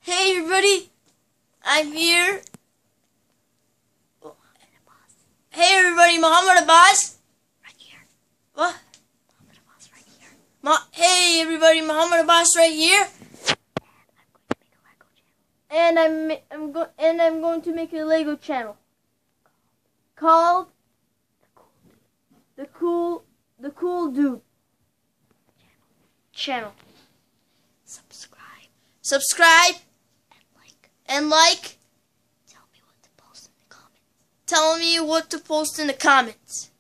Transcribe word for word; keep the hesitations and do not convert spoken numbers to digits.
Hey everybody, I'm here. Hey everybody, Muhammad Abbas. Right here. What? Muhammad Abbas right here. Ma hey everybody, Muhammad Abbas right here. And I'm going to make a Lego channel. And I'm I'm go and I'm going to make a Lego channel called the cool the cool dude channel. Subscribe. Subscribe and like. and like. Tell me what to post in the comments. Tell me what to post in the comments.